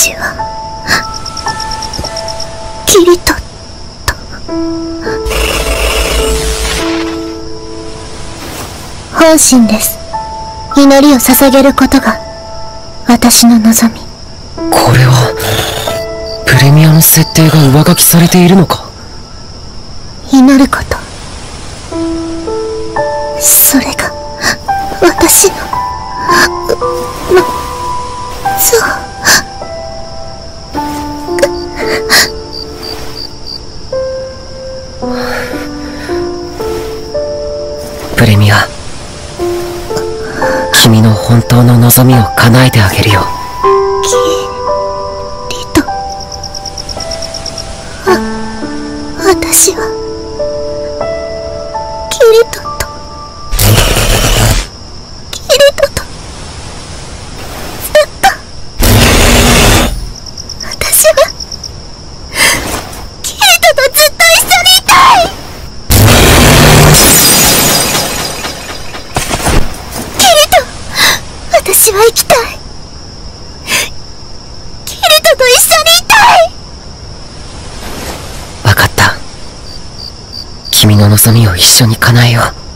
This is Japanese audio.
私はキリトと本心です。祈りを捧げることが私の望み。 これはプレミアの設定が上書きされているのか。 祈ること、それが私のそう。 プレミア、君の本当の望みを叶えてあげるよ。 キリト、私はキリトとずっと、私はキリトとずっと一緒にいたい。キリト、私は生きたい。キリトと一緒にいたい。 わかった。君の望みを一緒に叶えよう。